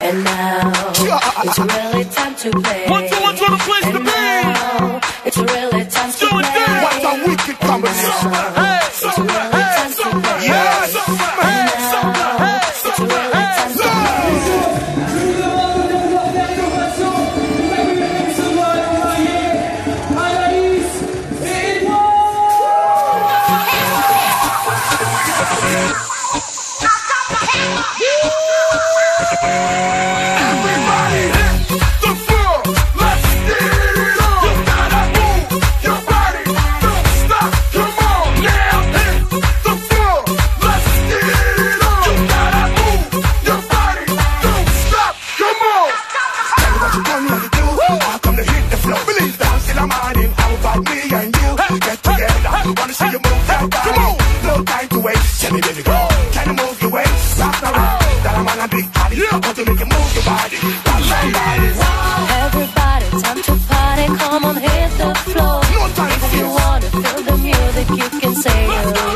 And now it's really time to play. One, two, the place to be. Now it's really time to play. What's a wicked combination? Hey, It's really time to play. Yes. It's really time to play. Everybody hit the floor. Let's get it on. You gotta move your body. Don't stop. Come on now. Hit the floor. Let's get it on. You gotta move your body. Don't stop. Come on. Tell me what you come here to do. I come to hit the floor. Believe that. Till I'm riding. How about me and you? Get together. Wanna see you move that body. Come on. No time to waste. Tell me, baby, go. Can you move your waist? Rock around. That I'm on a big body. I want to make you move your body. Everybody, time to party. Come on, hit the floor. No time for If you this. wanna feel the music, you can say it.